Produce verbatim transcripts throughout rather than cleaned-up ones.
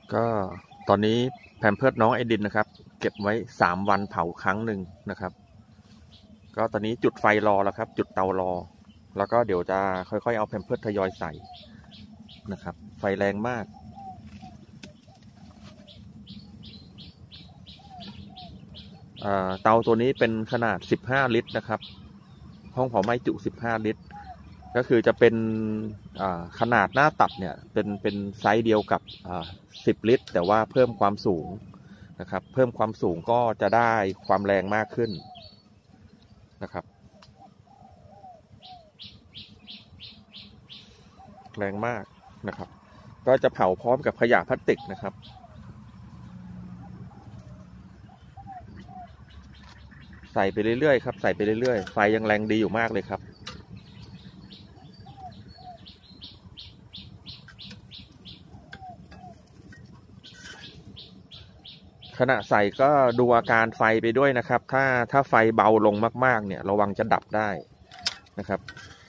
ก็ตอนนี้แพมเพิร์สน้องไอดินนะครับเก็บไว้สามวันเผาครั้งหนึ่งนะครับก็ตอนนี้จุดไฟรอแล้วครับจุดเตารอแล้วก็เดี๋ยวจะค่อยๆเอาแพมเพิร์สทยอยใส่นะครับไฟแรงมากเตาตัวนี้เป็นขนาดสิบห้าลิตรนะครับห้องเผาไหม้จุสิบห้าลิตรก็คือจะเป็นขนาดหน้าตัดเนี่ยเป็นเป็นไซส์เดียวกับสิบลิตรแต่ว่าเพิ่มความสูงนะครับเพิ่มความสูงก็จะได้ความแรงมากขึ้นนะครับแรงมากนะครับก็จะเผาพร้อมกับขยะพลาสติกนะครับใส่ไปเรื่อยๆครับใส่ไปเรื่อยๆไฟยังแรงดีอยู่มากเลยครับขณะใส่ก็ดูอาการไฟไปด้วยนะครับถ้าถ้าไฟเบาลงมากๆเนี่ยระวังจะดับได้นะครับ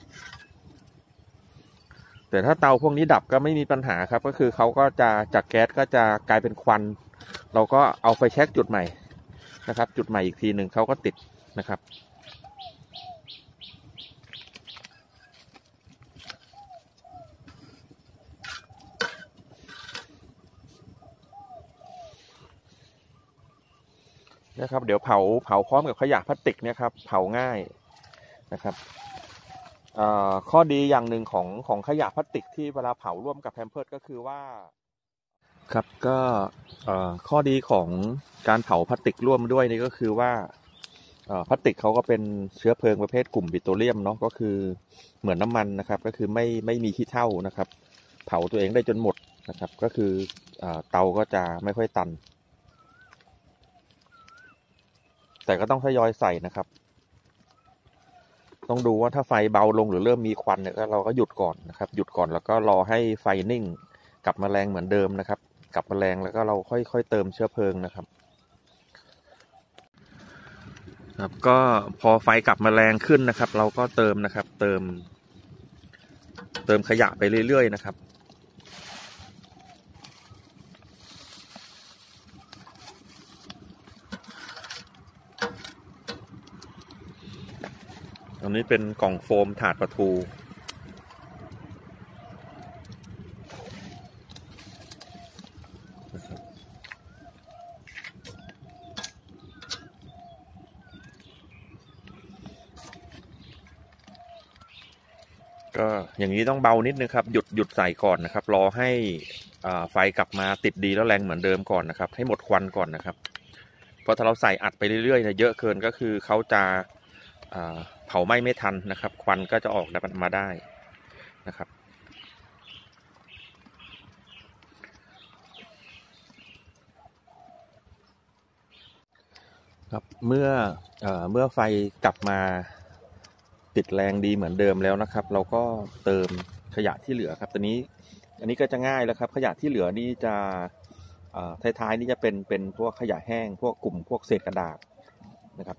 แต่ถ้าเตาพวกนี้ดับก็ไม่มีปัญหาครับก็คือเขาก็จะจากแก๊สก็จะกลายเป็นควันเราก็เอาไฟแช็กจุดใหม่นะครับจุดใหม่อีกทีหนึ่งเขาก็ติดนะครับนะครับเดี๋ยวเผาเผาพร้อมกับขยะพลาสติกเนี่ยครับเผาง่ายนะครับข้อดีอย่างหนึ่งของของขยะพลาสติกที่เวลาเผาร่วมกับแพมเพิร์สก็คือว่าครับก็ข้อดีของการเผาพลาสติกร่วมด้วยนี่ก็คือว่าพลาสติกเขาก็เป็นเชื้อเพลิงประเภทกลุ่มปิโตรเลียมเนาะก็คือเหมือนน้ำมันนะครับก็คือไม่ไม่มีขี้เถ้านะครับเผาตัวเองได้จนหมดนะครับก็คือเตาก็จะไม่ค่อยตันแต่ก็ต้องทยอยใส่นะครับต้องดูว่าถ้าไฟเบาลงหรือเริ่มมีควันเนี่ยก็เราก็หยุดก่อนนะครับหยุดก่อนแล้วก็รอให้ไฟนิ่งกลับมาแรงเหมือนเดิมนะครับกลับมาแรงแล้วก็เราค่อยๆเติมเชื้อเพลิงนะครับครับก็พอไฟกลับมาแรงขึ้นนะครับเราก็เติมนะครับเติมเติมขยะไปเรื่อยๆนะครับอันนี้เป็นกล่องโฟมถาดปลาทูก็อย่างนี้ต้องเบานิดนึงครับหยุดหยุดใส่ก่อนนะครับรอให้ไฟกลับมาติดดีแล้วแรงเหมือนเดิมก่อนนะครับให้หมดควันก่อนนะครับเพราะถ้าเราใส่อัดไปเรื่อยๆเนี่ยเยอะเกินก็คือเขาจะเผาไหม้ไม่ทันนะครับควันก็จะออกมาได้นะครับครับเมื่อเอ่อเมื่อไฟกลับมาติดแรงดีเหมือนเดิมแล้วนะครับเราก็เติมขยะที่เหลือครับตอนนี้อันนี้ก็จะง่ายแล้วครับขยะที่เหลือนี่จะท้ายๆนี่จะเป็นเป็นพวกขยะแห้งพวกกลุ่มพวกเศษกระดาษนะครับ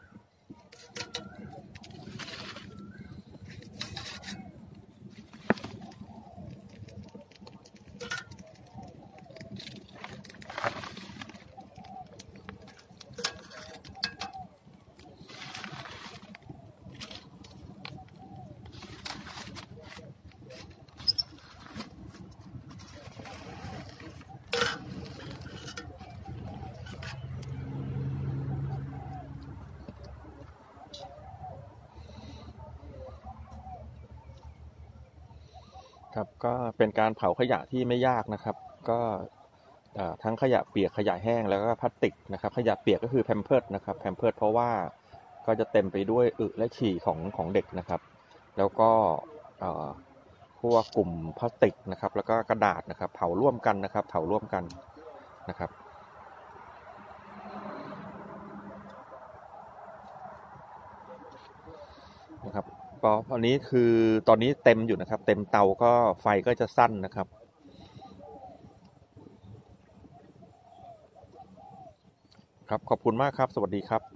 ครับก็เป็นการเผาขยะที่ไม่ยากนะครับก็ทั้งขยะเปียกขยะแห้งแล้วก็พลาสติกนะครับขยะเปียกก็คือแพมเพิร์สนะครับแพมเพิร์สเพราะว่าก็จะเต็มไปด้วยอึและฉี่ของของเด็กนะครับแล้วก็พวกกลุ่มพลาสติกนะครับแล้วก็กระดาษนะครับเผาร่วมกันนะครับเผาร่วมกันนะครับนะครับก็อันนี้คือตอนนี้เต็มอยู่นะครับเต็มเตาก็ไฟก็จะสั้นนะครับครับขอบคุณมากครับสวัสดีครับ